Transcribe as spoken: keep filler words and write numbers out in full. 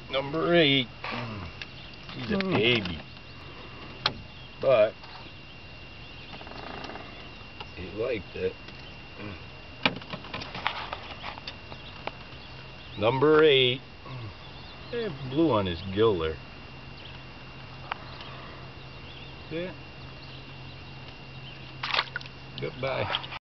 Number eight. He's a baby. But he liked it. Number eight. Hey, blue on his gill there. See it? Goodbye.